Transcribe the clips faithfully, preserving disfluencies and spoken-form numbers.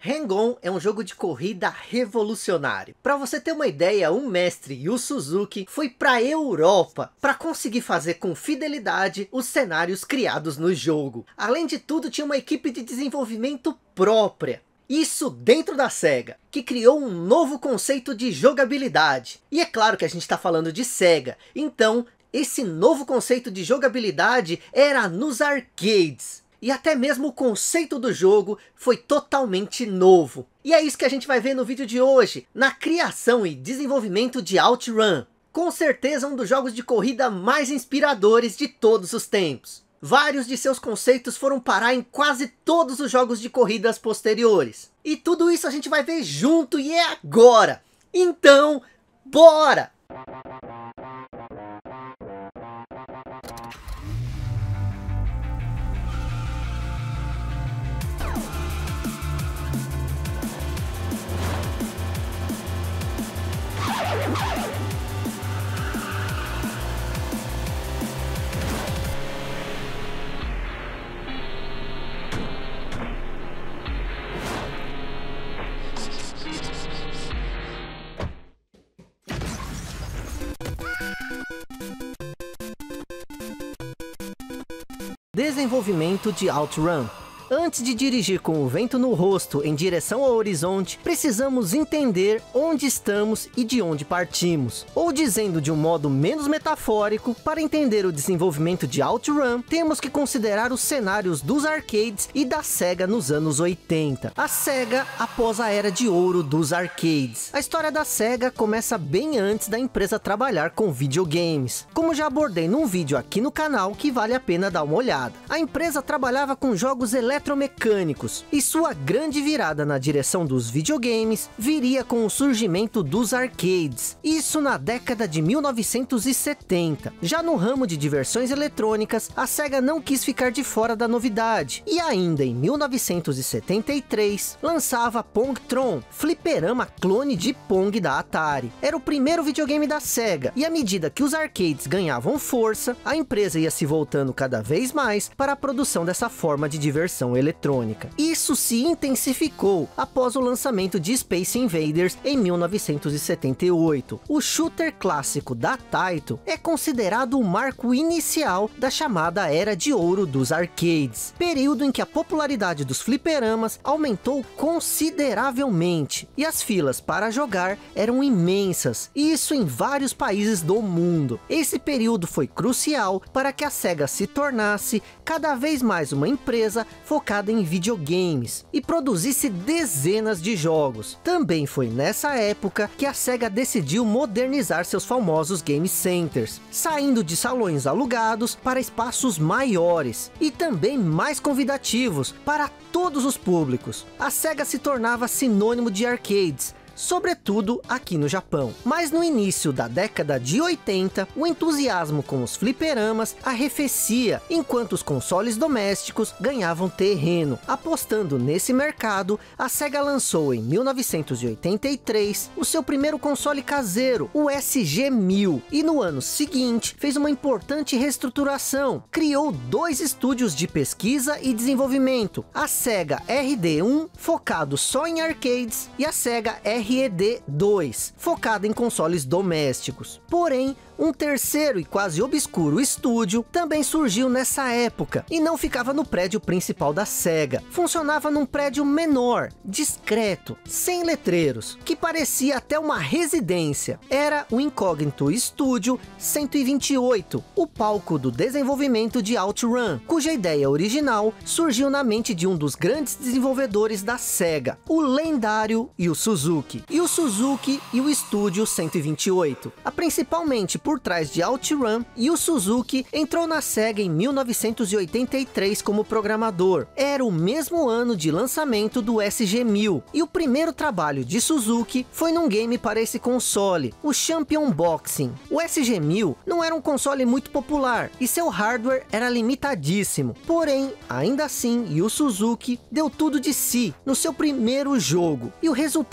Hang-On é um jogo de corrida revolucionário. Para você ter uma ideia, o mestre Yu Suzuki foi para a Europa para conseguir fazer com fidelidade os cenários criados no jogo. Além de tudo, tinha uma equipe de desenvolvimento própria. Isso dentro da SEGA, que criou um novo conceito de jogabilidade. E é claro que a gente está falando de SEGA, então esse novo conceito de jogabilidade era nos arcades. E até mesmo o conceito do jogo foi totalmente novo. E é isso que a gente vai ver no vídeo de hoje, na criação e desenvolvimento de OutRun. Com certeza um dos jogos de corrida mais inspiradores de todos os tempos. Vários de seus conceitos foram parar em quase todos os jogos de corridas posteriores. E tudo isso a gente vai ver junto e é agora. Então, bora! Desenvolvimento de OutRun. Antes de dirigir com o vento no rosto em direção ao horizonte, precisamos entender onde estamos e de onde partimos. Ou dizendo de um modo menos metafórico, para entender o desenvolvimento de OutRun, temos que considerar os cenários dos arcades e da SEGA nos anos oitenta. A SEGA após a era de ouro dos arcades. A história da SEGA começa bem antes da empresa trabalhar com videogames. Como já abordei num vídeo aqui no canal que vale a pena dar uma olhada. A empresa trabalhava com jogos eletrônicos eletromecânicos, e sua grande virada na direção dos videogames viria com o surgimento dos arcades, isso na década de mil novecentos e setenta. Já no ramo de diversões eletrônicas, a SEGA não quis ficar de fora da novidade, e ainda em mil novecentos e setenta e três, lançava Pongtron, fliperama clone de Pong da Atari. Era o primeiro videogame da SEGA, e à medida que os arcades ganhavam força, a empresa ia se voltando cada vez mais para a produção dessa forma de diversão eletrônica. Isso se intensificou após o lançamento de Space Invaders em mil novecentos e setenta e oito. O shooter clássico da Taito é considerado o marco inicial da chamada Era de Ouro dos arcades, período em que a popularidade dos fliperamas aumentou consideravelmente e as filas para jogar eram imensas, e isso em vários países do mundo. Esse período foi crucial para que a SEGA se tornasse cada vez mais uma empresa focada em videogames e produzisse dezenas de jogos. Também foi nessa época que a SEGA decidiu modernizar seus famosos game centers, saindo de salões alugados para espaços maiores e também mais convidativos para todos os públicos. A SEGA se tornava sinônimo de arcades, sobretudo aqui no Japão. Mas no início da década de oitenta, o entusiasmo com os fliperamas arrefecia, enquanto os consoles domésticos ganhavam terreno. Apostando nesse mercado, a SEGA lançou em mil novecentos e oitenta e três o seu primeiro console caseiro, o S G mil, e no ano seguinte fez uma importante reestruturação. Criou dois estúdios de pesquisa e desenvolvimento, a SEGA R D um, focado só em arcades, e a SEGA R E D dois, focado em consoles domésticos. Porém, um terceiro e quase obscuro estúdio também surgiu nessa época, e não ficava no prédio principal da SEGA. Funcionava num prédio menor, discreto, sem letreiros, que parecia até uma residência. Era o Incógnito Studio cento e vinte e oito, o palco do desenvolvimento de OutRun, cuja ideia original surgiu na mente de um dos grandes desenvolvedores da SEGA, o lendário Yu Suzuki. Yu Suzuki e o Estúdio cento e vinte e oito. A principalmente por trás de OutRun, Yu Suzuki entrou na SEGA em mil novecentos e oitenta e três como programador. Era o mesmo ano de lançamento do S G mil, e o primeiro trabalho de Suzuki foi num game para esse console, o Champion Boxing. O S G mil não era um console muito popular, e seu hardware era limitadíssimo. Porém, ainda assim, Yu Suzuki deu tudo de si no seu primeiro jogo, e o resultado conseguiu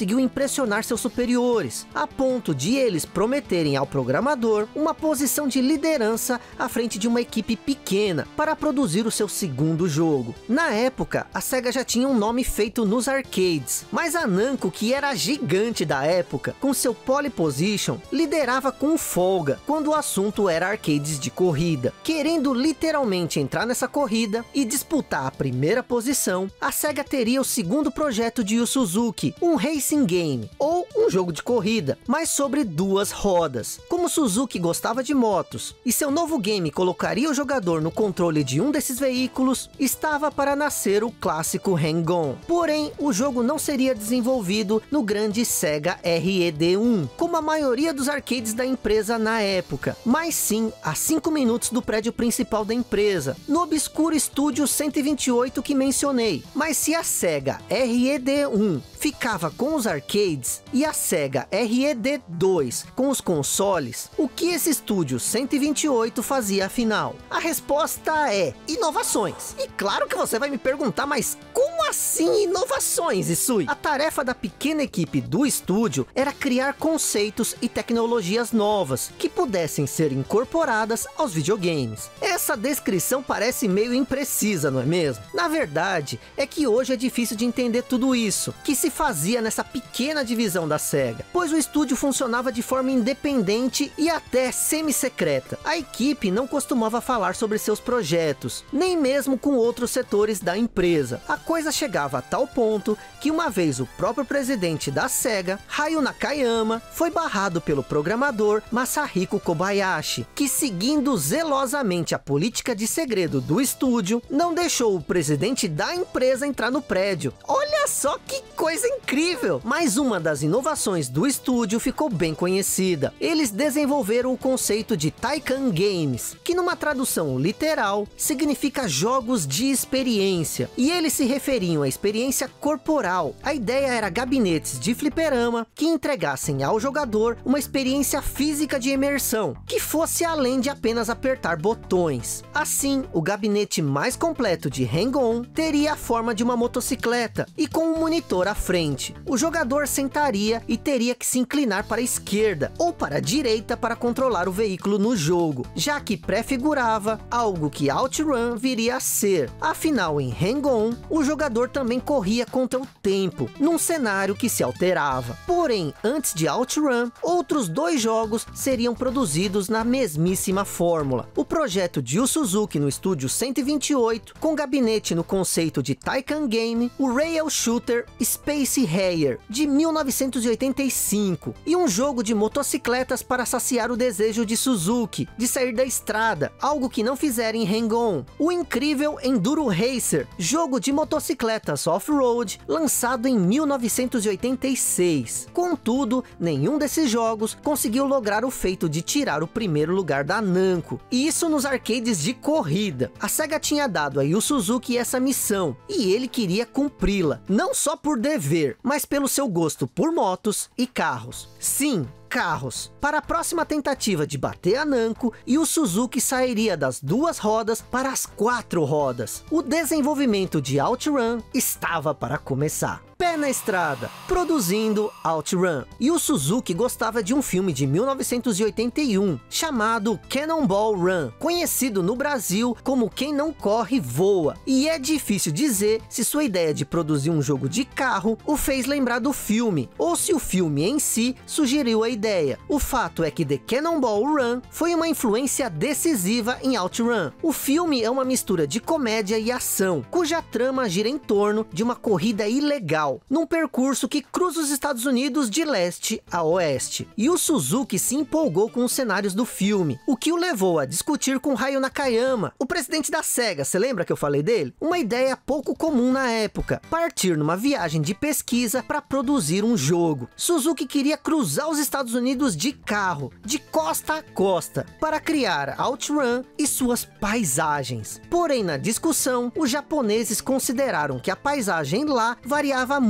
conseguiu impressionar seus superiores, a ponto de eles prometerem ao programador uma posição de liderança à frente de uma equipe pequena para produzir o seu segundo jogo. Na época, a SEGA já tinha um nome feito nos arcades, mas a Namco, que era a gigante da época, com seu pole position, liderava com folga quando o assunto era arcades de corrida. Querendo literalmente entrar nessa corrida e disputar a primeira posição, a SEGA teria o segundo projeto de Yu Suzuki, um racing game, ou um jogo de corrida, mas sobre duas rodas. Como Suzuki gostava de motos, e seu novo game colocaria o jogador no controle de um desses veículos, estava para nascer o clássico Hang-On. Porém, o jogo não seria desenvolvido no grande SEGA R E D um, como a maioria dos arcades da empresa na época, mas sim a cinco minutos do prédio principal da empresa, no obscuro estúdio cento e vinte e oito que mencionei. Mas se a SEGA R E D um ficava com os arcades e a SEGA R E D dois com os consoles, o que esse estúdio cento e vinte e oito fazia afinal? A resposta é inovações. E claro que você vai me perguntar, mas como assim inovações, Isui? A tarefa da pequena equipe do estúdio era criar conceitos e tecnologias novas que pudessem ser incorporadas aos videogames. Essa descrição parece meio imprecisa, não é mesmo? Na verdade, é que hoje é difícil de entender tudo isso que se fazia nessa pequena divisão da SEGA, pois o estúdio funcionava de forma independente e até semi-secreta. A equipe não costumava falar sobre seus projetos, nem mesmo com outros setores da empresa. A coisa chegava a tal ponto que uma vez o próprio presidente da SEGA, Hayu Nakayama, foi barrado pelo programador Masahiko Kobayashi, que, seguindo zelosamente a política de segredo do estúdio, não deixou o presidente da empresa entrar no prédio. Olha só que coisa incrível! Mas uma das inovações do estúdio ficou bem conhecida. Eles desenvolveram o conceito de Taikan Games, que numa tradução literal significa jogos de experiência, e eles se referiam à experiência corporal. A ideia era gabinetes de fliperama que entregassem ao jogador uma experiência física de imersão, que fosse além de apenas apertar botões. Assim, o gabinete mais completo de Hang-On teria a forma de uma motocicleta, e com um monitor à frente. O jogador sentaria e teria que se inclinar para a esquerda ou para a direita para controlar o veículo no jogo, já que prefigurava algo que OutRun viria a ser. Afinal, em Hang-On, o jogador também corria contra o tempo, num cenário que se alterava. Porém, antes de OutRun, outros dois jogos seriam produzidos na mesmíssima fórmula. O projeto de Yu Suzuki no estúdio cento e vinte e oito, com gabinete no conceito de Taikan Game, o Rail Shooter Space Harrier, de mil novecentos e oitenta e cinco, e um jogo de motocicletas para saciar o desejo de Suzuki de sair da estrada, algo que não fizeram em Hang-On. O incrível Enduro Racer, jogo de motocicletas off-road, lançado em mil novecentos e oitenta e seis. Contudo, nenhum desses jogos conseguiu lograr o feito de tirar o primeiro lugar da Namco, e isso nos arcades de corrida. A SEGA tinha dado a Yu Suzuki essa missão, e ele queria cumpri-la, não só por dever, mas pelo seu gosto por motos e carros. Sim, carros. Para a próxima tentativa de bater a Namco, Yu Suzuki sairia das duas rodas para as quatro rodas. O desenvolvimento de OutRun estava para começar. Pé na estrada, produzindo OutRun. Yu Suzuki gostava de um filme de mil novecentos e oitenta e um, chamado Cannonball Run, conhecido no Brasil como Quem Não Corre Voa, e é difícil dizer se sua ideia de produzir um jogo de carro o fez lembrar do filme, ou se o filme em si sugeriu a ideia. O fato é que The Cannonball Run foi uma influência decisiva em OutRun. O filme é uma mistura de comédia e ação, cuja trama gira em torno de uma corrida ilegal, num percurso que cruza os Estados Unidos de leste a oeste. E o Suzuki se empolgou com os cenários do filme, o que o levou a discutir com Hayu Nakayama, o presidente da SEGA. Você lembra que eu falei dele? Uma ideia pouco comum na época, partir numa viagem de pesquisa para produzir um jogo. Suzuki queria cruzar os Estados Unidos de carro, de costa a costa, para criar OutRun e suas paisagens. Porém, na discussão, os japoneses consideraram que a paisagem lá variava muito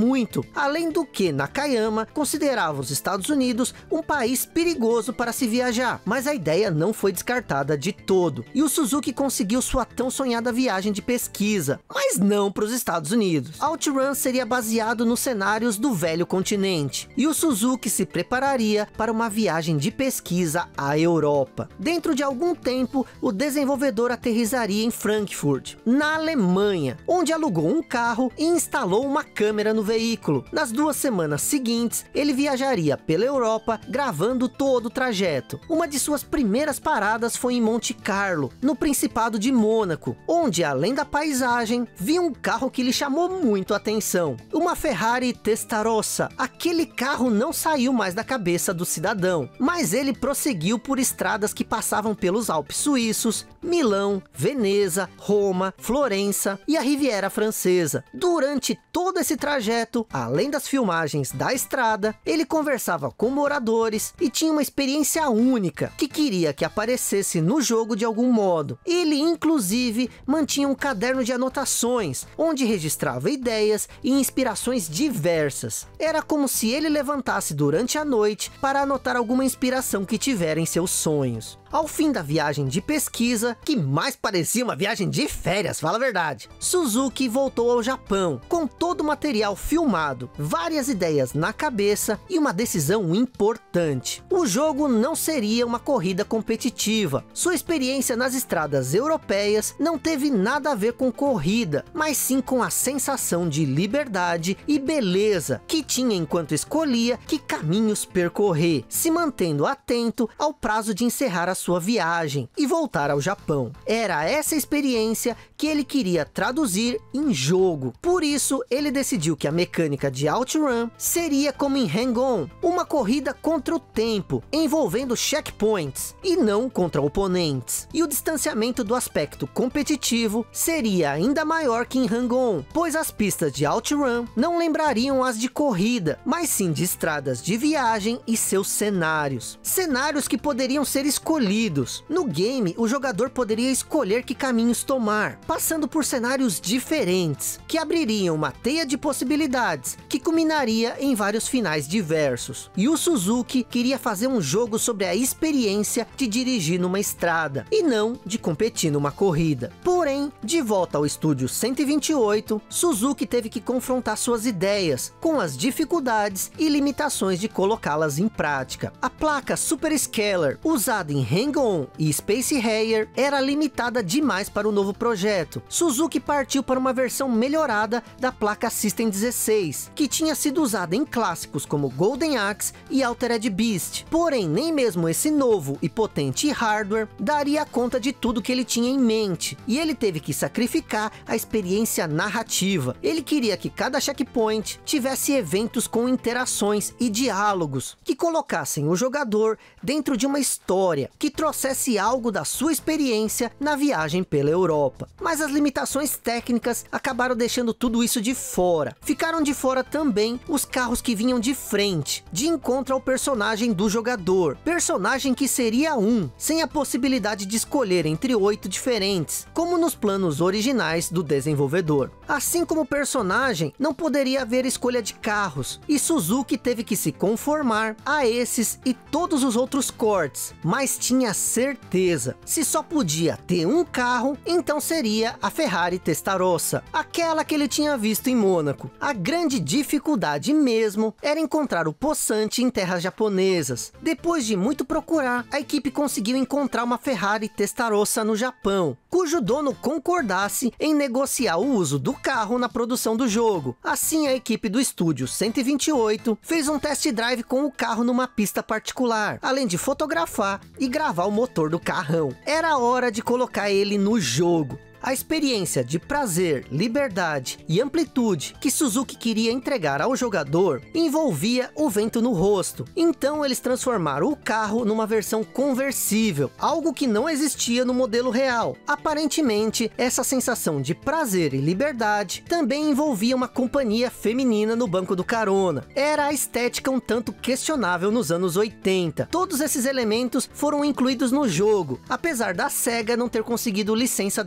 muito, além do que Nakayama considerava os Estados Unidos um país perigoso para se viajar, mas a ideia não foi descartada de todo, e o Suzuki conseguiu sua tão sonhada viagem de pesquisa, mas não para os Estados Unidos. OutRun seria baseado nos cenários do velho continente, e o Suzuki se prepararia para uma viagem de pesquisa à Europa. Dentro de algum tempo, o desenvolvedor aterrizaria em Frankfurt, na Alemanha, onde alugou um carro e instalou uma câmera no veículo. Nas duas semanas seguintes, ele viajaria pela Europa, gravando todo o trajeto. Uma de suas primeiras paradas foi em Monte Carlo, no Principado de Mônaco, onde, além da paisagem, viu um carro que lhe chamou muito a atenção. Uma Ferrari Testarossa. Aquele carro não saiu mais da cabeça do cidadão, mas ele prosseguiu por estradas que passavam pelos Alpes suíços, Milão, Veneza, Roma, Florença e a Riviera Francesa. Durante todo esse trajeto, além das filmagens da estrada, ele conversava com moradores e tinha uma experiência única que queria que aparecesse no jogo de algum modo. Ele inclusive mantinha um caderno de anotações, onde registrava ideias e inspirações diversas. Era como se ele levantasse durante a noite para anotar alguma inspiração que tivera em seus sonhos. Ao fim da viagem de pesquisa, que mais parecia uma viagem de férias, fala a verdade, Suzuki voltou ao Japão, com todo o material filmado, várias ideias na cabeça e uma decisão importante. O jogo não seria uma corrida competitiva. Sua experiência nas estradas europeias não teve nada a ver com corrida, mas sim com a sensação de liberdade e beleza que tinha enquanto escolhia que caminhos percorrer, se mantendo atento ao prazo de encerrar a sua viagem e voltar ao Japão. Era essa experiência que ele queria traduzir em jogo. Por isso, ele decidiu que a mecânica de OutRun seria como em Hang-On, uma corrida contra o tempo, envolvendo checkpoints e não contra oponentes. E o distanciamento do aspecto competitivo seria ainda maior que em Hang-On, pois as pistas de OutRun não lembrariam as de corrida, mas sim de estradas de viagem e seus cenários. Cenários que poderiam ser escolhidos. No game, o jogador poderia escolher que caminhos tomar, passando por cenários diferentes, que abririam uma teia de possibilidades, que culminaria em vários finais diversos. E o Suzuki queria fazer um jogo sobre a experiência de dirigir numa estrada, e não de competir numa corrida. Porém, de volta ao estúdio cento e vinte e oito, Suzuki teve que confrontar suas ideias, com as dificuldades e limitações de colocá-las em prática. A placa Super Scalar, usada em Hang-On e Space Harrier, era limitada demais para o novo projeto. Suzuki partiu para uma versão melhorada da placa System dezesseis, que tinha sido usada em clássicos como Golden Axe e Altered Beast. Porém, nem mesmo esse novo e potente hardware daria conta de tudo que ele tinha em mente, e ele teve que sacrificar a experiência narrativa. Ele queria que cada checkpoint tivesse eventos com interações e diálogos, que colocassem o jogador dentro de uma história, que trouxesse algo da sua experiência na viagem pela Europa. Mas as limitações técnicas acabaram deixando tudo isso de fora. Ficaram de fora também os carros que vinham de frente, de encontro ao personagem do jogador. Personagem que seria um, sem a possibilidade de escolher entre oito diferentes, como nos planos originais do desenvolvedor. Assim como o personagem, não poderia haver escolha de carros, e Suzuki teve que se conformar a esses e todos os outros cortes, mas tinha certeza, se só podia ter um carro, então seria a Ferrari Testarossa, aquela que ele tinha visto em Mônaco. A grande dificuldade mesmo era encontrar o possante em terras japonesas. Depois de muito procurar, a equipe conseguiu encontrar uma Ferrari Testarossa no Japão, cujo dono concordasse em negociar o uso do carro na produção do jogo. Assim, a equipe do estúdio cento e vinte e oito fez um test drive com o carro numa pista particular, além de fotografar e gravar o motor do carrão. Era hora de colocar ele no jogo. A experiência de prazer, liberdade e amplitude que Suzuki queria entregar ao jogador envolvia o vento no rosto. Então eles transformaram o carro numa versão conversível, algo que não existia no modelo real. Aparentemente, essa sensação de prazer e liberdade também envolvia uma companhia feminina no banco do carona. Era a estética um tanto questionável nos anos oitenta. Todos esses elementos foram incluídos no jogo, apesar da SEGA não ter conseguido licença da Ferrari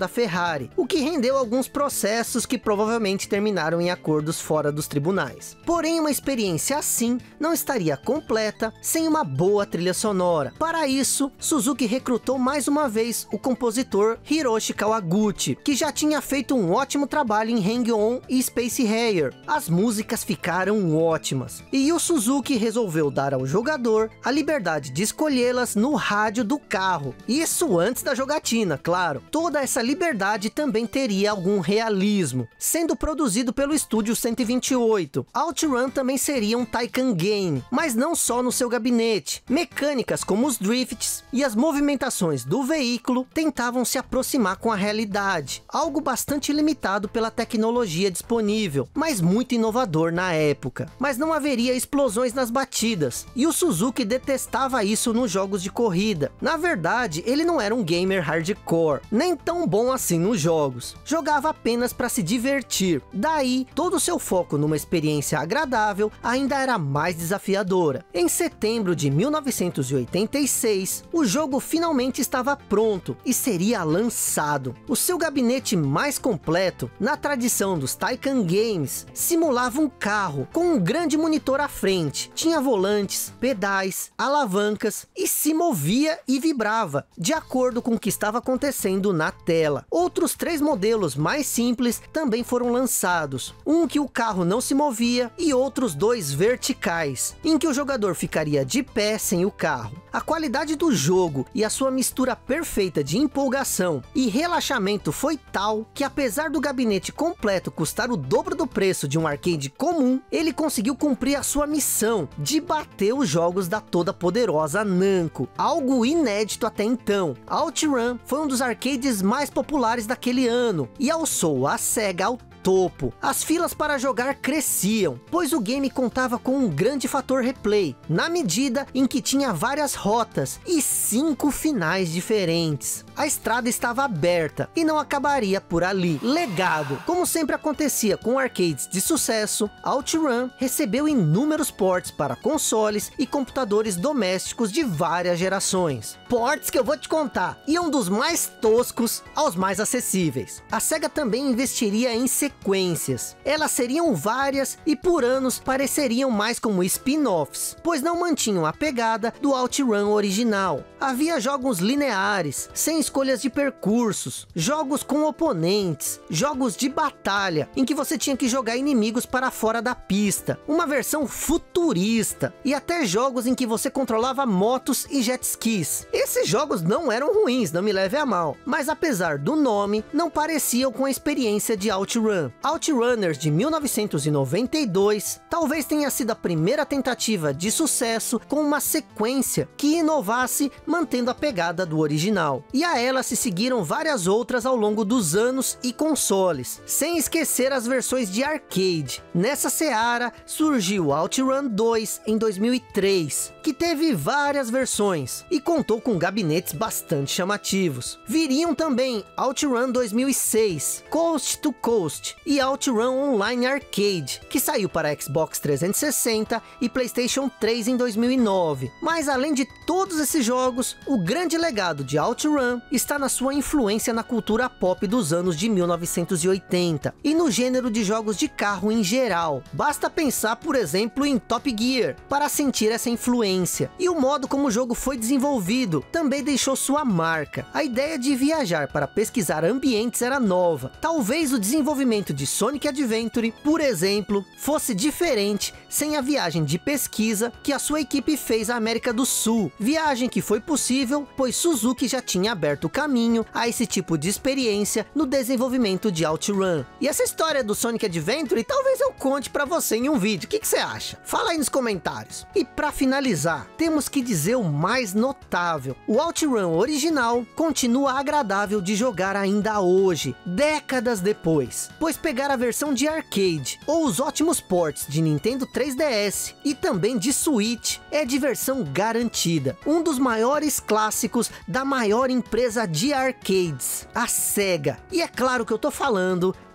Atari, o que rendeu alguns processos que provavelmente terminaram em acordos fora dos tribunais. Porém, uma experiência assim não estaria completa sem uma boa trilha sonora. Para isso, Suzuki recrutou mais uma vez o compositor Hiroshi Kawaguchi, que já tinha feito um ótimo trabalho em Hang-On e Space Harrier. As músicas ficaram ótimas, e o Suzuki resolveu dar ao jogador a liberdade de escolhê-las no rádio do carro. Isso antes da jogatina, claro. Toda essa liberdade também teria algum realismo, sendo produzido pelo estúdio cento e vinte e oito. OutRun também seria um Taycan game, mas não só no seu gabinete. Mecânicas como os drifts e as movimentações do veículo tentavam se aproximar com a realidade, algo bastante limitado pela tecnologia disponível, mas muito inovador na época. Mas não haveria explosões nas batidas, e o Suzuki detestava isso nos jogos de corrida. Na verdade, ele não era um gamer hardcore, nem tão bom assim nos jogos. Jogava apenas para se divertir. Daí, todo o seu foco numa experiência agradável ainda era mais desafiadora. Em setembro de mil novecentos e oitenta e seis, o jogo finalmente estava pronto e seria lançado. O seu gabinete mais completo, na tradição dos Taycan Games, simulava um carro com um grande monitor à frente. Tinha volantes, pedais, alavancas e se movia e vibrava, de acordo com o que estava acontecendo na tela. Outros três modelos mais simples também foram lançados. Um que o carro não se movia e outros dois verticais, em que o jogador ficaria de pé sem o carro. A qualidade do jogo e a sua mistura perfeita de empolgação e relaxamento foi tal que, apesar do gabinete completo custar o dobro do preço de um arcade comum, ele conseguiu cumprir a sua missão de bater os jogos da toda poderosa Namco, algo inédito até então. OutRun foi um dos arcades mais populares daquele ano e alçou a SEGA ao topo. As filas para jogar cresciam, pois o game contava com um grande fator replay, na medida em que tinha várias rotas e cinco finais diferentes. A estrada estava aberta e não acabaria por ali. Legado. Como sempre acontecia com arcades de sucesso, OutRun recebeu inúmeros ports para consoles e computadores domésticos de várias gerações. Ports que eu vou te contar, iam dos mais toscos aos mais acessíveis. A SEGA também investiria em sequências. Elas seriam várias e por anos pareceriam mais como spin-offs, pois não mantinham a pegada do OutRun original. Havia jogos lineares, sem escolhas de percursos, jogos com oponentes, jogos de batalha, em que você tinha que jogar inimigos para fora da pista, uma versão futurista, e até jogos em que você controlava motos e jet skis. Esses jogos não eram ruins, não me leve a mal, mas apesar do nome, não pareciam com a experiência de OutRun. OutRunners de mil novecentos e noventa e dois talvez tenha sido a primeira tentativa de sucesso com uma sequência que inovasse mantendo a pegada do original. E a ela se seguiram várias outras ao longo dos anos e consoles, sem esquecer as versões de arcade. Nessa seara surgiu OutRun dois em dois mil e três, que teve várias versões e contou com gabinetes bastante chamativos. Viriam também OutRun dois mil e seis, Coast to Coast e OutRun Online Arcade, que saiu para Xbox trezentos e sessenta e PlayStation três em dois mil e nove. Mas além de todos esses jogos, o grande legado de OutRun está na sua influência na cultura pop dos anos de mil novecentos e oitenta e no gênero de jogos de carro em geral. Basta pensar, por exemplo, em Top Gear para sentir essa influência. E o modo como o jogo foi desenvolvido também deixou sua marca. A ideia de viajar para pesquisar ambientes era nova. Talvez o desenvolvimento de Sonic Adventure, por exemplo, fosse diferente sem a viagem de pesquisa que a sua equipe fez à América do Sul. Viagem que foi possível, pois Suzuki já tinha aberto o caminho a esse tipo de experiência no desenvolvimento de OutRun. E essa história do Sonic Adventure talvez eu conte para você em um vídeo. O que que você acha? Fala aí nos comentários. E para finalizar, temos que dizer o mais notável. O OutRun original continua agradável de jogar ainda hoje, décadas depois, pois pegar a versão de arcade ou os ótimos ports de Nintendo três D S e também de Switch é diversão garantida. Um dos maiores clássicos da maior empresa de arcades, a SEGA. E é claro que eu tô falando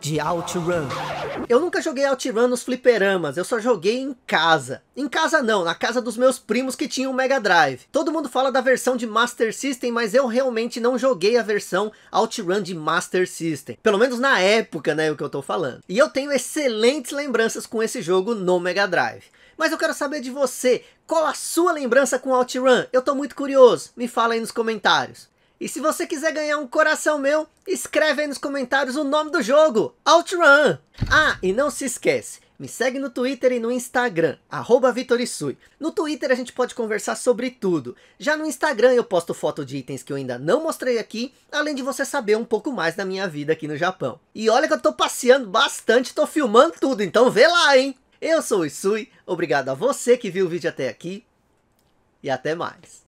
de OutRun. Eu nunca joguei OutRun nos fliperamas, eu só joguei em casa. Em casa não, na casa dos meus primos que tinham um Mega Drive. Todo mundo fala da versão de Master System, mas eu realmente não joguei a versão OutRun de Master System. Pelo menos na época, né, o que eu tô falando. E eu tenho excelentes lembranças com esse jogo no Mega Drive. Mas eu quero saber de você, qual a sua lembrança com OutRun? Eu tô muito curioso, me fala aí nos comentários. E se você quiser ganhar um coração meu, escreve aí nos comentários o nome do jogo, OutRun. Ah, e não se esquece, me segue no Twitter e no Instagram, arroba Vitorisui. No Twitter a gente pode conversar sobre tudo. Já no Instagram eu posto foto de itens que eu ainda não mostrei aqui, além de você saber um pouco mais da minha vida aqui no Japão. E olha que eu tô passeando bastante, tô filmando tudo, então vê lá, hein? Eu sou o Isui, obrigado a você que viu o vídeo até aqui, e até mais.